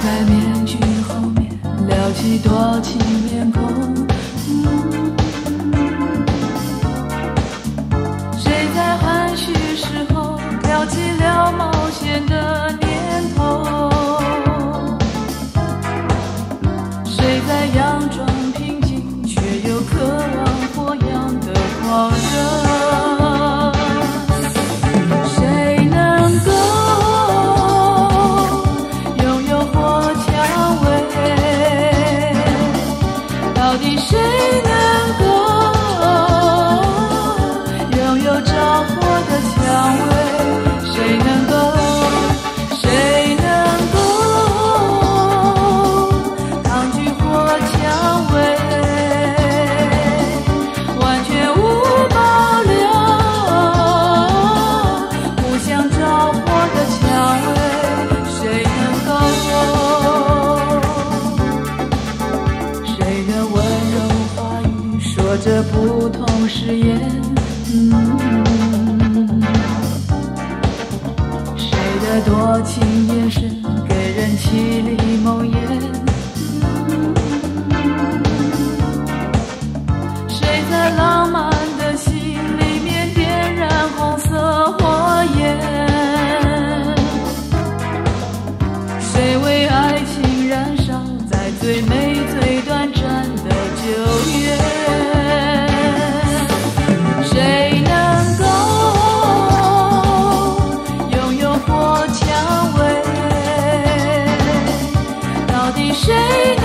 开面具后面撩起多情面孔，谁在含蓄时候挑起了冒险的念头，谁在佯装平静却又渴望火样的狂热，到底谁能够拥有着火的蔷薇？谁能够抗拒火蔷薇？完全无保留，互相着火的蔷薇，谁能够？说着不同誓言，谁的多情眼神给人凄厉梦魇，谁在浪漫的心里面点燃红色火焰，谁为爱情燃烧在最美最短暂的9月，谁能够拥有火蔷薇？到底谁